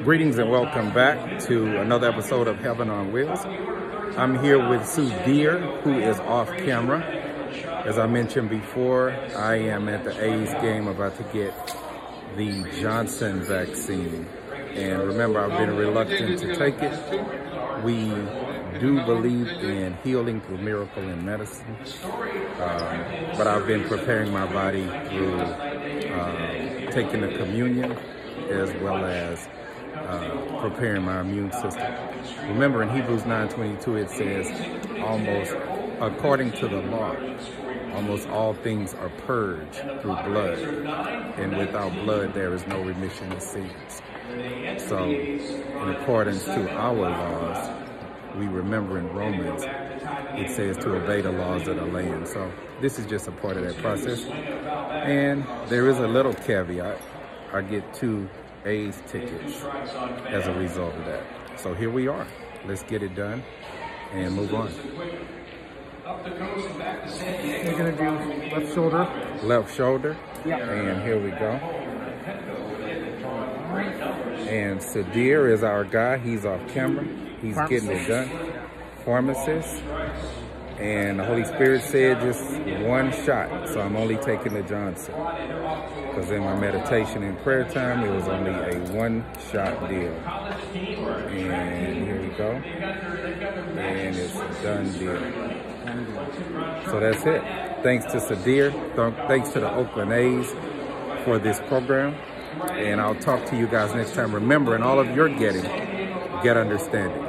Greetings and welcome back to another episode of Heaven on Wheels. I'm here with Sudhir, who is off camera. As I mentioned before, I am at the A's game about to get the Johnson vaccine. And remember, I've been reluctant to take it. We do believe in healing through miracle and medicine. But I've been preparing my body through taking the communion as well as preparing my immune system. Remember, in Hebrews 9:22 it says, almost according to the law, almost all things are purged through blood, and without blood there is no remission of sins. So in accordance to our laws, we remember in Romans it says to obey the laws of the land. So this is just a part of that process. And there is a little caveat. I get 2 A's tickets as a result of that. So here we are. Let's get it done and move on. We're gonna do left shoulder. Left shoulder. Yeah. And here we go. And Sudhir is our guy. He's off camera. He's getting it done. Pharmacist. And the Holy Spirit said just 1 shot. So I'm only taking the Johnson. Because in my meditation and prayer time, it was only a 1-shot deal. And here we go. And it's a done deal. So that's it. Thanks to Sudhir. Thanks to the Oakland A's for this program. And I'll talk to you guys next time. Remember, in all of your getting, get understanding.